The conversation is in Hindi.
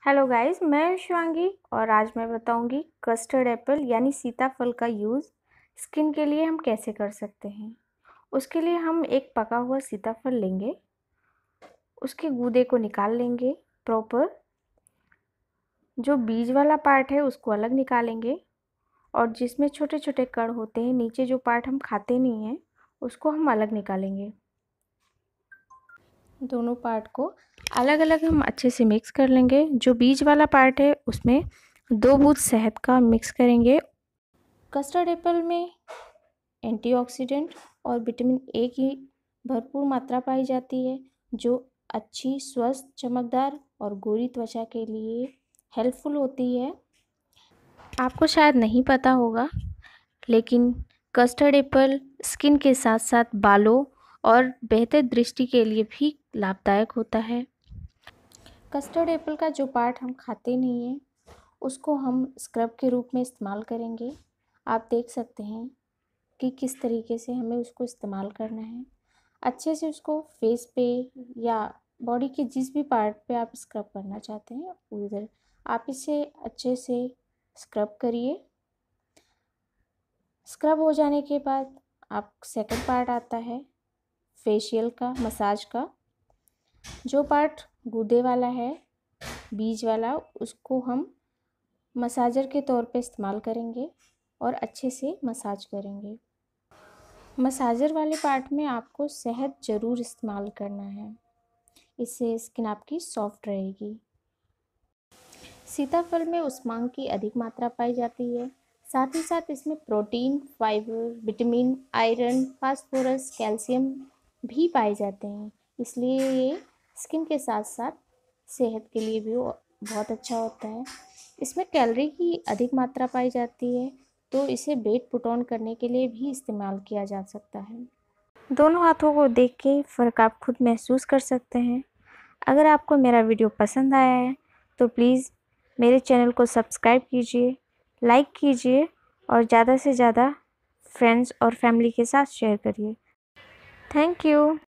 हेलो गाइस, मैं शिवांगी और आज मैं बताऊंगी कस्टर्ड एप्पल यानी सीताफल का यूज़ स्किन के लिए हम कैसे कर सकते हैं। उसके लिए हम एक पका हुआ सीताफल लेंगे, उसके गूदे को निकाल लेंगे प्रॉपर, जो बीज वाला पार्ट है उसको अलग निकालेंगे और जिसमें छोटे छोटे कण होते हैं, नीचे जो पार्ट हम खाते नहीं हैं उसको हम अलग निकालेंगे। दोनों पार्ट को अलग अलग हम अच्छे से मिक्स कर लेंगे। जो बीज वाला पार्ट है उसमें 2 बूंद शहद का मिक्स करेंगे। कस्टर्ड एप्पल में एंटीऑक्सीडेंट और विटामिन ए की भरपूर मात्रा पाई जाती है, जो अच्छी, स्वस्थ, चमकदार और गोरी त्वचा के लिए हेल्पफुल होती है। आपको शायद नहीं पता होगा, लेकिन कस्टर्ड एप्पल स्किन के साथ साथ बालों और बेहतर दृष्टि के लिए भी लाभदायक होता है। कस्टर्ड एप्पल का जो पार्ट हम खाते नहीं हैं उसको हम स्क्रब के रूप में इस्तेमाल करेंगे। आप देख सकते हैं कि किस तरीके से हमें उसको इस्तेमाल करना है। अच्छे से उसको फेस पे या बॉडी के जिस भी पार्ट पे आप स्क्रब करना चाहते हैं उधर आप इसे अच्छे से स्क्रब करिए। स्क्रब हो जाने के बाद आप सेकंड पार्ट आता है फेशियल का, मसाज का। जो पार्ट गूदे वाला है, बीज वाला, उसको हम मसाजर के तौर पे इस्तेमाल करेंगे और अच्छे से मसाज करेंगे। मसाजर वाले पार्ट में आपको शहद ज़रूर इस्तेमाल करना है, इससे स्किन आपकी सॉफ्ट रहेगी। सीताफल में उस्मांक की अधिक मात्रा पाई जाती है, साथ ही साथ इसमें protein, fibre, vitamin, iron, phosphorus, calcium भी पाए जाते हैं। इसलिए ये स्किन के साथ साथ सेहत के लिए भी बहुत अच्छा होता है। इसमें कैलोरी की अधिक मात्रा पाई जाती है, तो इसे वेट पुट ऑन करने के लिए भी इस्तेमाल किया जा सकता है। दोनों हाथों को देख के फ़र्क आप खुद महसूस कर सकते हैं। अगर आपको मेरा वीडियो पसंद आया है तो प्लीज़ मेरे चैनल को सब्सक्राइब कीजिए, लाइक कीजिए और ज़्यादा से ज़्यादा फ्रेंड्स और फैमिली के साथ शेयर करिए। Thank you.